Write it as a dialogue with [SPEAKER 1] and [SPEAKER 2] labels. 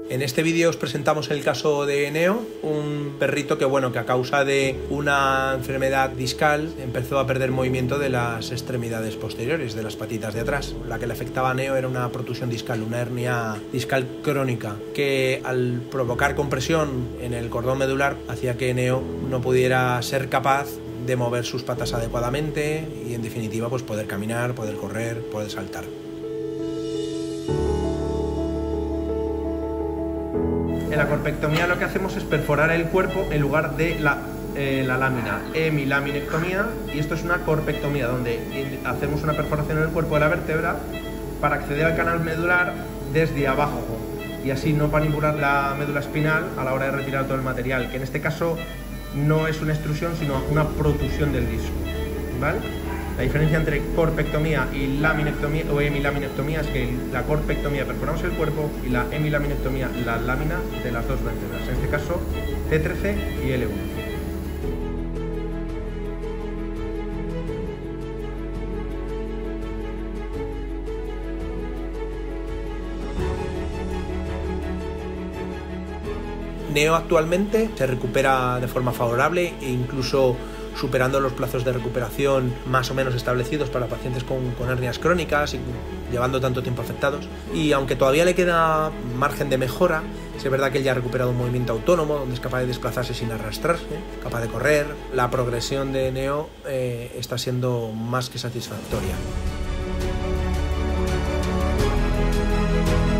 [SPEAKER 1] En este vídeo os presentamos el caso de Neo, un perrito que a causa de una enfermedad discal empezó a perder movimiento de las extremidades posteriores, de las patitas de atrás. La que le afectaba a Neo era una protusión discal, una hernia discal crónica, que al provocar compresión en el cordón medular hacía que Neo no pudiera ser capaz de mover sus patas adecuadamente y en definitiva pues poder caminar, poder correr, poder saltar. En la corpectomía lo que hacemos es perforar el cuerpo en lugar de la lámina, hemilaminectomía, y esto es una corpectomía donde hacemos una perforación en el cuerpo de la vértebra para acceder al canal medular desde abajo y así no manipular la médula espinal a la hora de retirar todo el material, que en este caso no es una extrusión sino una protusión del disco, ¿vale? La diferencia entre corpectomía y laminectomía o hemilaminectomía es que la corpectomía perforamos el cuerpo y la hemilaminectomía la lámina de las dos vértebras, en este caso T13 y L1. Neo actualmente se recupera de forma favorable e incluso superando los plazos de recuperación más o menos establecidos para pacientes con hernias crónicas y llevando tanto tiempo afectados. Y aunque todavía le queda margen de mejora, es verdad que él ya ha recuperado un movimiento autónomo donde es capaz de desplazarse sin arrastrarse, capaz de correr. La progresión de Neo está siendo más que satisfactoria.